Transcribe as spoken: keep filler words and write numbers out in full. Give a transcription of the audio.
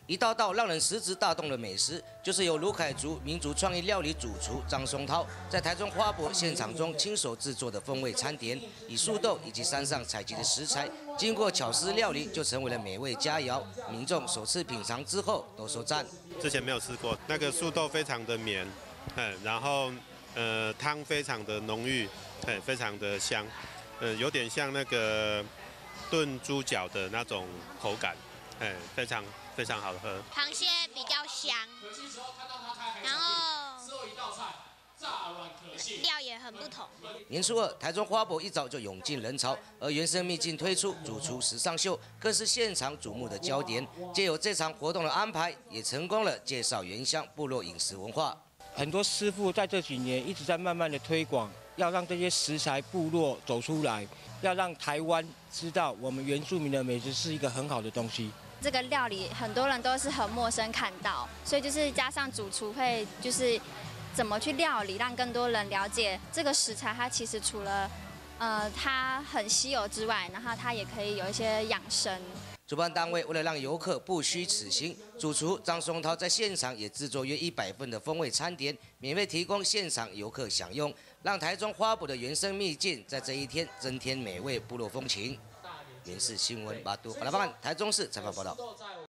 一道道让人食指大动的美食，就是由卢凯族民族创意料理主厨张松涛在台中花博现场中亲手制作的风味餐点，以素豆以及山上采集的食材，经过巧思料理，就成为了美味佳肴。民众首次品尝之后都说赞。 之前没有吃过，那个素豆非常的绵，嗯，然后呃汤非常的浓郁，嗯，非常的香，呃，有点像那个炖猪脚的那种口感，哎，非常非常好喝。 螃蟹比较香，然后料也很不同。 年初二，台中花博一早就涌进人潮，而原生秘境推出主厨时尚秀，更是现场瞩目的焦点。借由这场活动的安排，也成功了介绍原乡部落饮食文化。 很多师傅在这几年一直在慢慢的推广，要让这些食材部落走出来，要让台湾知道我们原住民的美食是一个很好的东西。 这个料理很多人都是很陌生看到，所以就是加上主厨会就是怎么去料理，让更多人了解这个食材，它其实除了呃它很稀有之外，然后它也可以有一些养生。 主办单位为了让游客不虚此行，主厨张松涛在现场也制作约一百份的风味餐点，免费提供现场游客享用，让台中花博的原生秘境在这一天增添美味部落风情。民视新闻八都好来办，台中市采访报道。